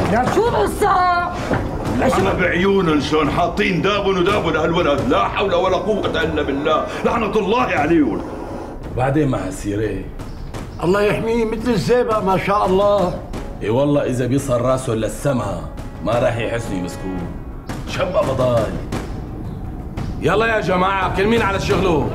يا شو القصة؟ أنا بعيونهم شلون حاطين دابن ودابن هالولد، لا حول ولا قوة إلا بالله، لعنة الله عليهم. بعدين مع السيرة الله يحميه مثل الزيبق ما شاء الله. اي والله اذا بيصل راسه للسما ما راح يحسوا يمسكوه. شبه فضاي. يلا يا جماعة كل مين على شغله.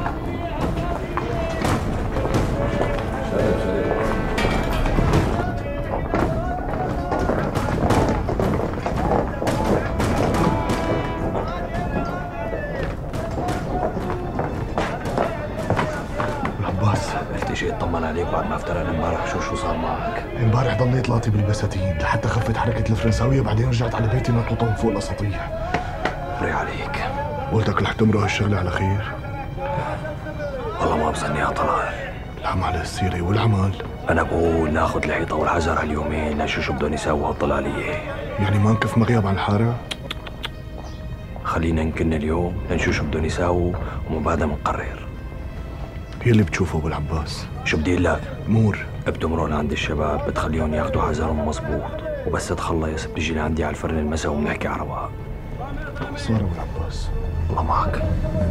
جيت اطمن عليك بعد ما افترقنا امبارح. شو صار معك؟ امبارح ضليت لاطي بالبساتين لحتى خفت حركة الفرنساوية، بعدين رجعت على بيتي نطلطة من فوق الاساطيح. بري عليك. قلتك رح تمرق هالشغلة على خير؟ والله ما بظنيها طلال. العم على السيرة والعمل. انا بقول ناخذ الحيطة والحجر هاليومين نشوف شو بدهم يساووا هالطلالية. يعني ما نكف مغيب عن الحارة؟ خلينا نكن اليوم لنشوف شو بدهم يساووا ومن بعدها بنقرر. هي اللي بتشوفه ابو العباس. شو بدي اقول لك؟ امور بتمروا لعند الشباب بتخليهم ياخذوا حذرهم مزبوط، وبس تخلص بتجي لعندي على الفرن المساء وبنحكي على رواق. صار ابو العباس. الله معك.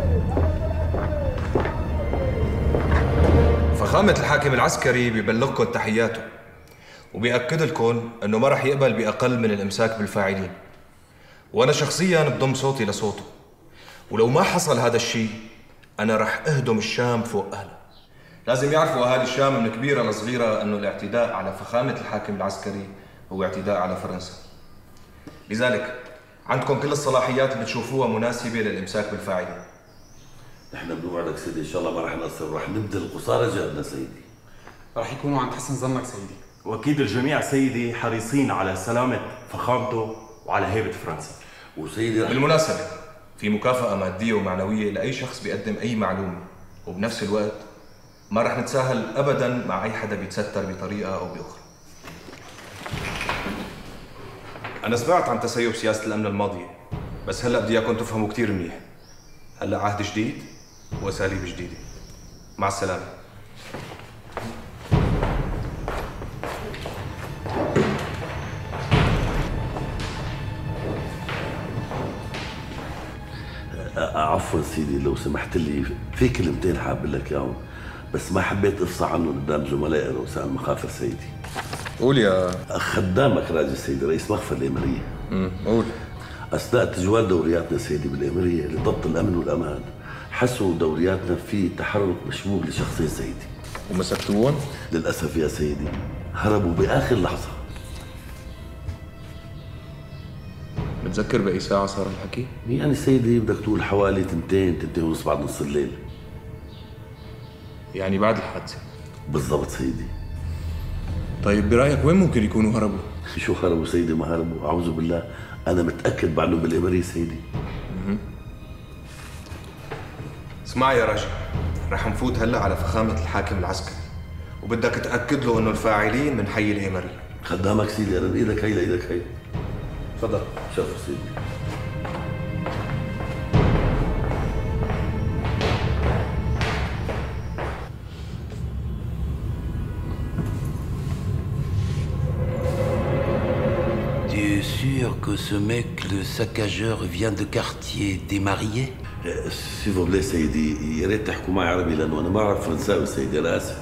فخامة الحاكم العسكري بيبلغكم تحياته وبيأكد لكم انه ما رح يقبل باقل من الامساك بالفاعلين، وانا شخصيا بضم صوتي لصوته، ولو ما حصل هذا الشيء انا رح اهدم الشام فوق اهلها. لازم يعرفوا اهالي الشام من كبيره لصغيره انه الاعتداء على فخامه الحاكم العسكري هو اعتداء على فرنسا. لذلك عندكم كل الصلاحيات اللي تشوفوها مناسبه للامساك بالفاعلين. نحن بنوعدك سيدي ان شاء الله ما رح نقصر، رح نبذل قصارى جهدنا سيدي. رح يكونوا عند حسن ظنك سيدي. واكيد الجميع سيدي حريصين على سلامه فخامته وعلى هيبه فرنسا. وسيدي بالمناسبه في مكافأة مادية ومعنوية لأي شخص بيقدم أي معلومة، وبنفس الوقت ما رح نتساهل أبداً مع أي حدا بيتستر بطريقة أو بأخرى. أنا سمعت عن تسيب سياسة الأمن الماضية، بس هلأ بدي إياكم تفهموا كتير منيح. هلأ عهد جديد وأساليب جديدة. مع السلامة. عفوا سيدي لو سمحت لي في كلمتين حاب لك اياهم، بس ما حبيت افصح عنهم قدام زملائي رؤساء المخافر سيدي. قول يا خدامك راجل سيدي رئيس مخفر الاميريه. قول. اثناء تجوال دورياتنا سيدي بالاميريه لضبط الامن والامان حسوا دورياتنا في تحرك مشبوه لشخصين سيدي. ومسكتوهم؟ للاسف يا سيدي هربوا باخر لحظه. متذكر بأي ساعة صار الحكي؟ يعني سيدي بدك تقول حوالي 2 ونص بعد نص الليل. يعني بعد الحادثة؟ بالضبط سيدي. طيب برأيك وين ممكن يكونوا هربوا؟ شو هربوا سيدي؟ ما هربوا، أعوذ بالله، أنا متأكد بعدهم بالإمارية سيدي. اسمع يا راجل، رح نفوت هلا على فخامة الحاكم العسكري وبدك تأكد له إنه الفاعلين من حي الإمارية. خدامك سيدي، أنا بإيدك هي لإيدك هي. تفضل. شرف سيدي. Tu es sûr que ce mec, le saccageur, vient de quartier démarié? s'il vous plaît سيدي، يا ريت تحكوا معي عربي لأنه أنا ما أعرف فرنساوي سيدي، أنا آسف.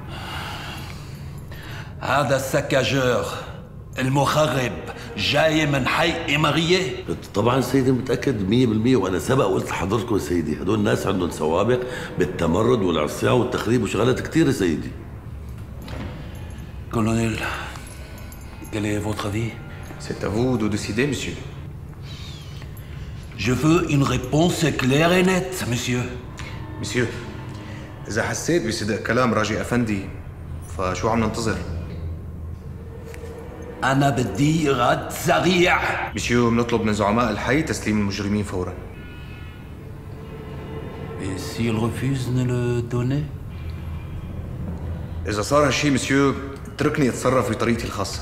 هذا السكاجور المخرب جاي من حي إمارية؟ طبعا سيدي متأكد 100%، وأنا سبق وقلت لحضرتكم سيدي هدول الناس عندهم سوابق بالتمرد والعصيان والتخريب وشغلات كثيرة سيدي. Colonel, quel est votre avis? C'est à vous de décider, monsieur. Je veux une réponse claire et nette, monsieur. Monsieur, إذا حسيت بصدق كلام راجي أفندي فشو عم ننتظر؟ أنا بدي رد سريع. مسيو بنطلب من زعماء الحي تسليم المجرمين فورا. Et s'il refuse de le donner? إذا صار هالشي مسيو اتركني أتصرف بطريقتي الخاصة.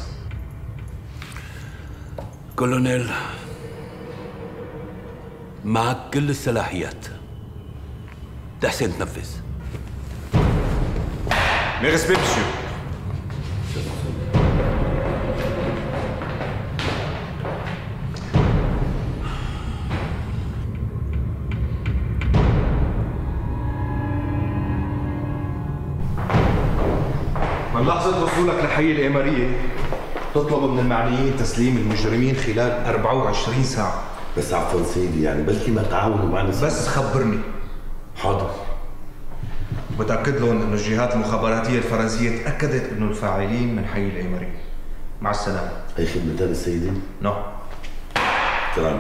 كولونيل، معك كل الصلاحيات تحسن تنفذ. Mes respects, monsieur. وصولك لحي الإمارية تطلب من المعنيين تسليم المجرمين خلال 24 ساعة. بس عفوا سيدي يعني بلكي ما تعاونوا معنا. بس خبرني. حاضر. بتأكد لهم انه الجهات المخابراتية الفرنسية تأكدت انه الفاعلين من حي الإمارية. مع السلامة. أي خدمة تاني سيدي؟ نعم. تمام.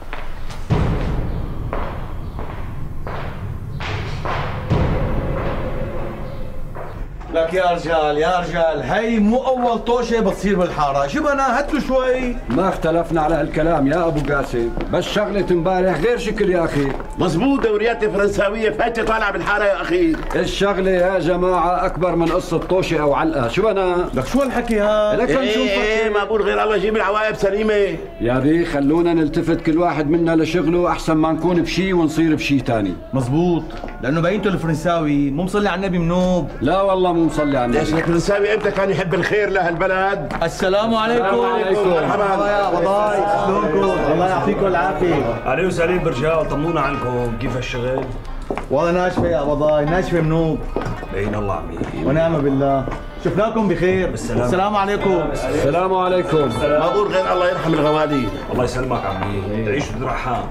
لك يا رجال يا رجال، هي مو أول طوشة بتصير بالحارة، شو بدنا هاتوا شوي. ما اختلفنا على هالكلام يا أبو قاسم، بس شغلة امبارح غير شكل يا أخي. مزبوط، دوريات فرنساوية فايتة طالعة بالحارة يا أخي. الشغلة يا جماعة أكبر من قصة طوشة أو علقة، شو بدنا؟ لك شو هالحكي هذا؟ لك شو إيه ما بقول غير الله يجيب العواقب سليمة. يا بي خلونا نلتفت كل واحد منا لشغله أحسن ما نكون بشي ونصير بشي تاني. مزبوط، لأنه باينته الفرنساوي مو مصلي على النبي منوب. لا والله مو مصلي على النبي. ليش الفرنساوي امتى كان يحب الخير لهالبلد؟ السلام عليكم. السلام عليكم. مرحبا يا بضاي، شلونكم؟ الله يعطيكم العافية. علي وسليم برجال، طمونا عنكم، كيف الشغل؟ والله ناشفة يا بضاي، ناشفة منوب. بين الله عمي. ونعم بالله. شفناكم بخير. بالسلامة. السلام عليكم. السلام عليكم. ما بقول غير الله يرحم الغوالي. الله يسلمك عمي، تعيش بدرحان.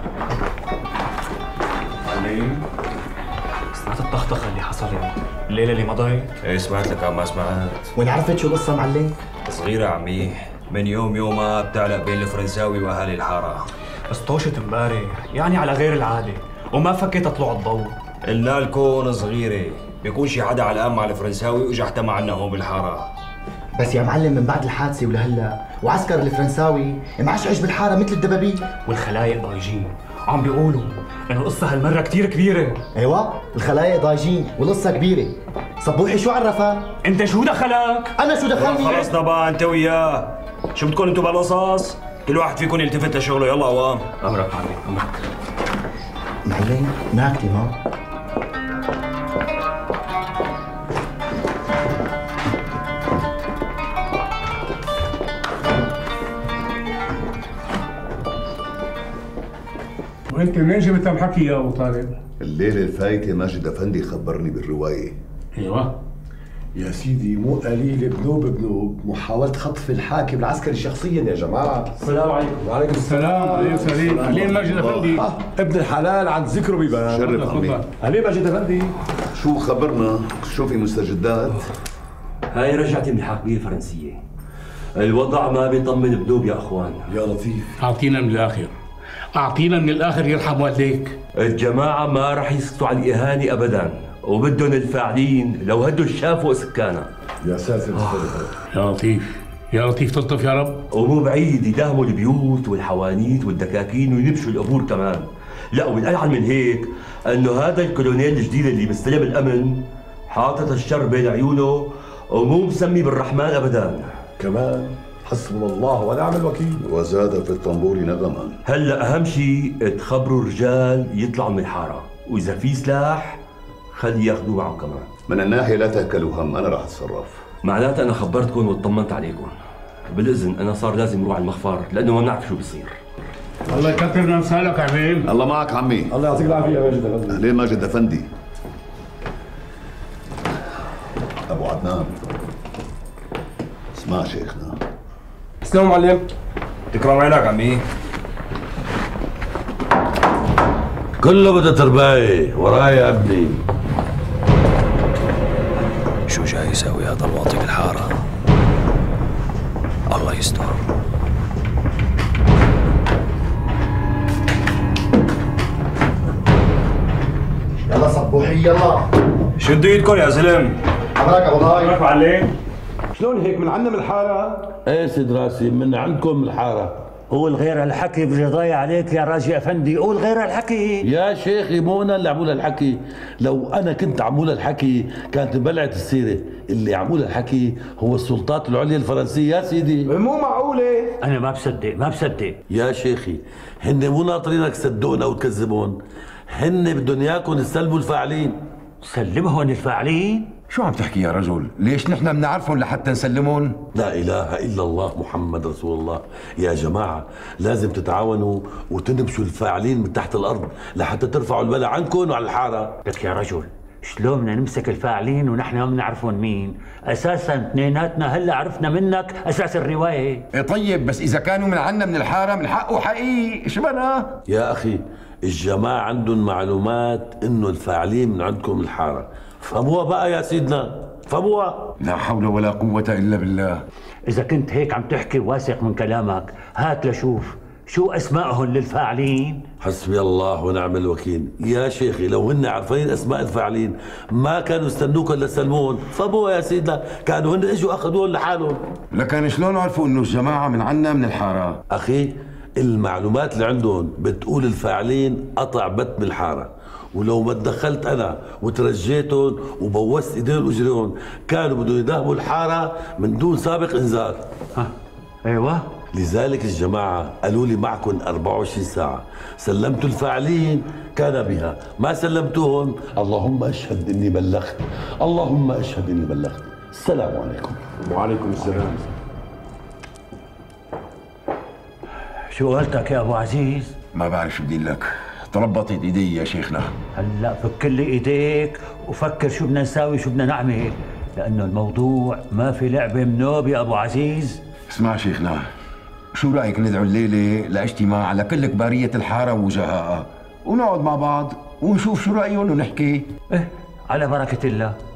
عليم، سمعت الطخطخة اللي حصلت الليلة اللي مضت؟ ايه سمعت لك، ما سمعت. وين عرفت شو القصة معلم؟ صغيرة عمي، من يومها بتعلق بين الفرنساوي واهالي الحارة. بس طوشت امبارح، يعني على غير العادة، وما فكيت اطلع الضوء. قلنا لكم صغيرة، بيكون شي حدا علقان مع الفرنساوي واجا احتمى عنا هون بالحارة. بس يا معلم من بعد الحادثة ولهلا وعسكر الفرنساوي معشعش بالحارة مثل الدبابيب. والخلايق ضايجين، عم بيقولوا انه القصة هالمرة كتير كبيرة. ايوه الخلايق ضايجين والقصة كبيرة. صبوحي شو عرفك؟ انت شو دخلك؟ انا شو دخلني؟ خلصنا بقى انت وياه، شو بدكم انتوا بالقصص؟ كل واحد فيكم يلتفت لشغله، يلا قوام. امرك عمي، امرك. معلم ناكتي ما وانت منين جبت الحكي يا ابو طالب؟ الليلة الفايتة ماجد افندي خبرني بالرواية. ايوه يا سيدي مو قليل بنوب محاولة خطف الحاكم العسكري شخصيا يا جماعة. السلام عليكم. وعليكم السلام. عليكم السلام. اهلين ماجد افندي. ابن الحلال عن ذكره بيبان. شرف عمي. اهلين ماجد افندي. شو خبرنا؟ شو في مستجدات؟ هاي رجعت من الحاكمية الفرنسية. الوضع ما بيطمن بنوب يا اخوان. يا لطيف. اعطينا من الاخر. اعطينا من الاخر يرحم والديك. الجماعة ما رح يسكتوا على الإهانة أبداً، وبدهم الفاعلين لو هدوا الشافوا سكانها. يا ساتر. يا لطيف يا لطيف تلطف يا رب. ومو بعيد يداهموا البيوت والحوانيت والدكاكين وينبشوا القبور كمان. لا والألعن من هيك انه هذا الكولونيل الجديد اللي مستلم الامن حاطط الشر بين عيونه ومو مسمي بالرحمن ابدا. كمان حسبنا الله ونعم الوكيل. وزاد في الطنبور نغما. هلا اهم شيء تخبروا الرجال يطلعوا من الحاره، واذا في سلاح خلي ياخذوه معهم كمان. من الناحية لا تأكلوا هم، أنا راح أتصرف. معناتها أنا خبرتكم واطمنت عليكم. بالإذن أنا صار لازم أروح على المخفر لأنه ما بنعرف شو بصير. الله يكثر من أمثالك عميم. الله معك عمي. الله يعطيك العافية يا ماجد أفندي. أهلين ماجد أفندي. أبو عدنان. اسمع شيخنا. سلام معلم. تكرم عينك عمي. كله بده ترباية وراي يا ابني. شو جاي يسوي هذا الواطي بالحارة؟ الله يستر. يلا صبوحي يلا. شدوا ايدكم يا زلم. حضرتك ابو ضاي. معلم. شلون هيك من عندنا من الحارة؟ ايه سيد راسي من عندكم من الحارة. قول غير الحكي بجي ضايع عليك يا راجي افندي، قول غير الحكي. يا شيخي مو انا اللي عمول الحكي، لو انا كنت عمول الحكي كانت بلعت السيرة، اللي عمول الحكي هو السلطات العليا الفرنسية يا سيدي. مو معقولة. انا ما بصدق. يا شيخي هن مو ناطرينك تصدقونا وتكذبون، هن بدهم اياكم تسلموا الفاعلين. سلمهم الفاعلين؟ شو عم تحكي يا رجل؟ ليش نحن بنعرفهم لحتى نسلمهم؟ لا إله إلا الله محمد رسول الله. يا جماعة لازم تتعاونوا وتنبشوا الفاعلين من تحت الأرض لحتى ترفعوا البلاء عنكم وعلى الحارة. لك يا رجل شلون بدنا نمسك الفاعلين ونحن ما بنعرفون مين؟ اساسا اثنيناتنا هلا عرفنا منك اساس الروايه. إيه طيب بس اذا كانوا من عنا من الحاره من حقه حقيقي، شو بنا؟ يا اخي الجماعه عندهم معلومات انه الفاعلين من عندكم الحاره، فهموها بقى يا سيدنا، فهموها. لا حول ولا قوه الا بالله. اذا كنت هيك عم تحكي واثق من كلامك، هات لشوف شو اسمائهم للفاعلين. حسبي الله ونعم الوكيل. يا شيخي لو هن عارفين اسماء الفاعلين ما كانوا استنوك الا سلمون، فابوها يا سيدنا كانوا هن اجوا اخذوهم لحالهم. لكن شلون عرفوا انه الجماعه من عنا من الحاره؟ اخي المعلومات اللي عندهم بتقول الفاعلين قطع بت بالحاره، ولو ما تدخلت انا وترجيتهم وبوست ايديهم واجريهم كانوا بدهم يذهبوا الحاره من دون سابق انذار. ايوه، لذلك الجماعه قالوا لي معكم 24 ساعه، سلمتوا الفاعلين كان بها، ما سلمتوهم اللهم اشهد اني بلغت، اللهم اشهد اني بلغت. السلام عليكم. وعليكم السلام. شو قلتك يا ابو عزيز؟ ما بعرف شو بدي لك، تربطت ايدي يا شيخنا. هلا فك لي ايديك وفكر شو بدنا نساوي شو بدنا نعمل، لانه الموضوع ما في لعبه منوب يا ابو عزيز. اسمع شيخنا، شو رايك ندعو الليله لاجتماع على كل كباريه الحاره ووجهائها ونقعد مع بعض ونشوف شو رايهم ونحكي؟ ايه على بركه الله.